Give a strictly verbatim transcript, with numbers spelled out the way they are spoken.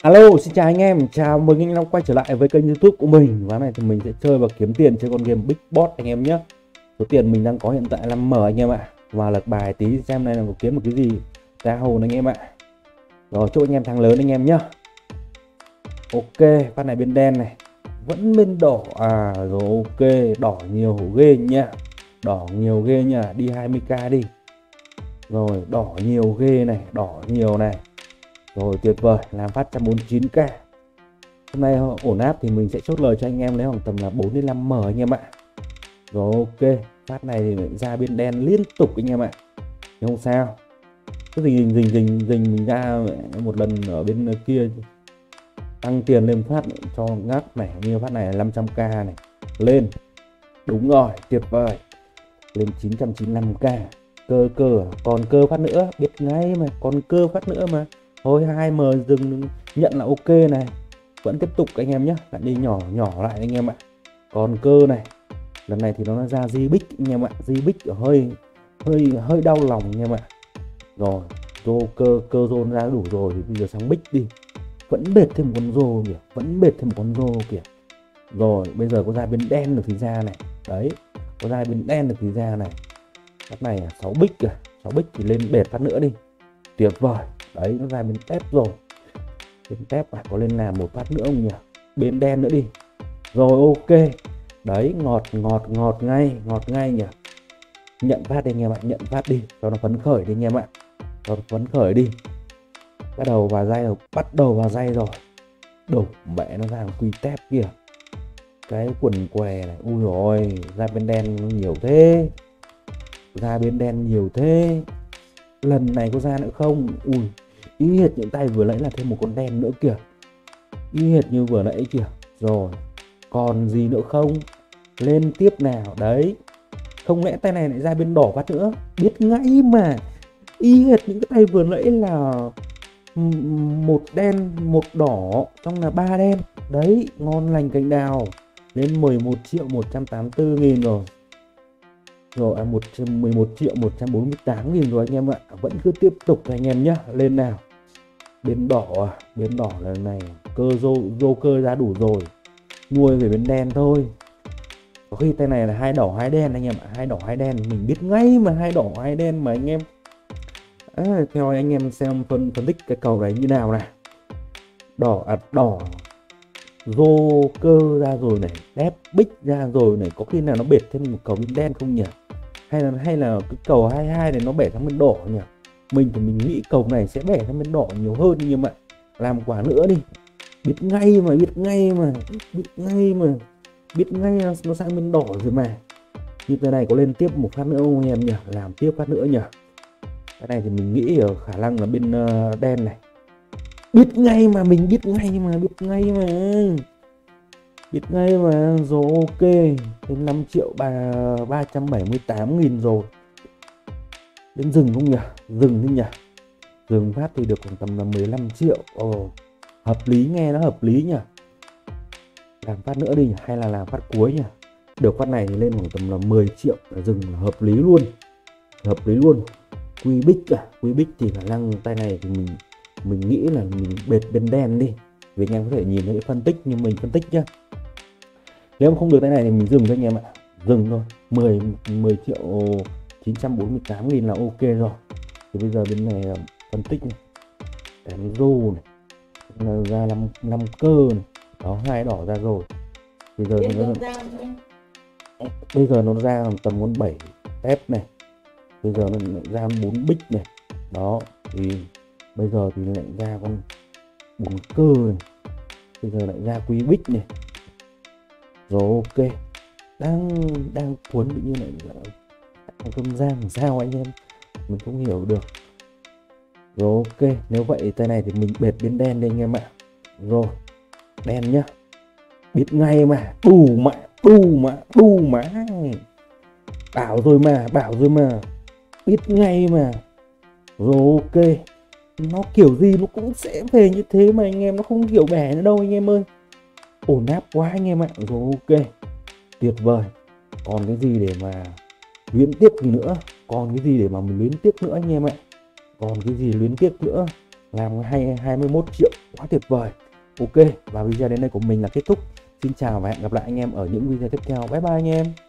Alo, xin chào anh em, chào mừng anh em quay trở lại với kênh YouTube của mình. Ván này thì mình sẽ chơi và kiếm tiền trên con game Big Boss anh em nhé. Số tiền mình đang có hiện tại là năm M anh em ạ. Và lật bài tí xem này là có kiếm một cái gì ra hồn anh em ạ. Rồi chúc anh em thắng lớn anh em nhé. Ok, phát này bên đen này, vẫn bên đỏ à, rồi ok, đỏ nhiều ghê nha. Đỏ nhiều ghê nha, đi hai mươi k đi. Rồi đỏ nhiều ghê này, đỏ nhiều này. Rồi tuyệt vời, làm phát một trăm bốn mươi chín k. Hôm nay ổn áp thì mình sẽ chốt lời cho anh em lấy khoảng tầm là bốn đến năm M anh em ạ. Rồi ok, phát này thì ra bên đen liên tục anh em ạ. Nhưng không sao. Cứ dình dình dình dình mình ra một lần ở bên kia tăng tiền lên phát cho ngắt này, như phát này là năm trăm k này. Lên. Đúng rồi, tuyệt vời. Lên chín trăm chín mươi lăm k. Cơ cơ, còn cơ phát nữa, biết ngay mà, còn cơ phát nữa mà. Thôi hai M dừng nhận là ok này. Vẫn tiếp tục anh em nhé, lại đi nhỏ nhỏ lại anh em ạ. Còn cơ này, lần này thì nó ra di bích anh em ạ. Di bích hơi hơi hơi đau lòng anh em ạ. Rồi rô cơ cơ rôn ra đủ rồi thì bây giờ sang bích đi. Vẫn bệt thêm một con rô kìa, vẫn bệt thêm một con rô kìa. Rồi bây giờ có ra bên đen được thì ra này. Đấy, có ra bên đen được thì ra này. Phát này là sáu bích kìa, sáu bích thì lên bệt phát nữa đi. Tuyệt vời. Đấy, nó ra bên tép rồi. Bên tép à, có lên làm một phát nữa không nhỉ? Bên đen nữa đi. Rồi ok. Đấy, ngọt ngọt ngọt ngay, ngọt ngay nhỉ. Nhận phát đi anh em ạ, nhận phát đi cho nó phấn khởi đi anh em ạ. Cho nó phấn khởi đi. Bắt đầu vào dây rồi, bắt đầu vào dây rồi. Đủ mẹ nó ra quy tép kìa. Cái quần què này, ui rồi, ra bên đen nhiều thế. Ra bên đen nhiều thế. Lần này có ra nữa không? Ui, y hệt những tay vừa nãy là thêm một con đen nữa kìa. Y hệt như vừa nãy kìa. Rồi, còn gì nữa không? Lên tiếp nào, đấy. Không lẽ tay này lại ra bên đỏ phát nữa? Biết ngay mà. Y hệt những cái tay vừa nãy là một đen, một đỏ, trong là ba đen. Đấy, ngon lành cành đào. Lên mười một triệu một trăm tám mươi tư nghìn rồi. Rồi à, một trăm mười một triệu một trăm bốn mươi tám nghìn rồi anh em ạ. Vẫn cứ tiếp tục anh em nhá. Lên nào. Bên đỏ à, bên đỏ lần này cơ rô, rô cơ ra đủ rồi. Nuôi về bên đen thôi. Có khi tay này là hai đỏ hai đen anh em ạ. Hai đỏ hai đen mình biết ngay mà, hai đỏ hai đen mà anh em. À, theo anh em xem phân phân tích cái cầu này như nào này. Đỏ à, đỏ rô cơ ra rồi này, đép bích ra rồi này, có khi nào nó bệt thêm một cầu bên đen không nhỉ? Hay là hay là cái cầu hai mươi hai này nó bẻ sang bên đỏ nhỉ? Mình thì mình nghĩ cầu này sẽ bẻ sang bên đỏ nhiều hơn nhưng mà làm quả nữa đi. Biết ngay mà, biết ngay mà, biết ngay mà. Biết ngay nó sang bên đỏ rồi mà. Như thế này có lên tiếp một phát nữa không anh em nhỉ? Làm tiếp phát nữa nhỉ? Cái này thì mình nghĩ ở khả năng là bên uh, đen này. Biết ngay mà, mình biết ngay mà, biết ngay mà. Biết ngay mà, rồi ok. Đến năm triệu ba trăm bảy mươi tám nghìn rồi. Đến dừng không nhỉ? Dừng đi nhỉ? Dừng phát thì được khoảng tầm là mười lăm triệu. Ồ, hợp lý, nghe nó hợp lý nhỉ? Làm phát nữa đi nhỉ? Hay là làm phát cuối nhỉ? Được phát này thì lên khoảng tầm là mười triệu. Dừng là hợp lý luôn. Hợp lý luôn. Quy bích à? Quy bích thì khả năng tay này thì mình mình nghĩ là mình bệt bên đen đi. Vì anh em có thể nhìn thấy phân tích như mình phân tích nhá. Nếu mà không được tay này thì mình dừng cho anh em ạ. Dừng thôi. mười triệu chín trăm bốn mươi tám nghìn là ok rồi. Thì bây giờ bên này là phân tích này. Đám rô này. Là ra năm cơ này. Đó, hai đỏ ra rồi. Bây giờ nó ra, bây giờ nó ra tầm con bảy tép này. Bây giờ nó ra bốn bích này. Đó, thì bây giờ thì lại ra con bốn cơ này. Bây giờ lại ra quý bích này. Rồi ok. Đang đang cuốn tự nhiên lại là cơm rang sao anh em? Mình không hiểu được. Rồi ok, nếu vậy tay này thì mình bệt bên đen đây anh em ạ. Rồi, đen nhá. Biết ngay mà, đủ mà, đủ mà, đủ mà. Bảo rồi mà, bảo rồi mà. Biết ngay mà. Rồi ok. Nó kiểu gì nó cũng sẽ về như thế mà anh em, nó không kiểu bẻ nữa đâu anh em ơi. Ổn áp quá anh em ạ. Rồi ok. Tuyệt vời. Còn cái gì để mà luyến tiếc gì nữa? Còn cái gì để mà mình luyến tiếc nữa anh em ạ? Còn cái gì luyến tiếc nữa? Làm hai mươi mốt triệu. Wow. quá tuyệt vời. Ok, và video đến đây của mình là kết thúc. Xin chào và hẹn gặp lại anh em ở những video tiếp theo. Bye bye anh em.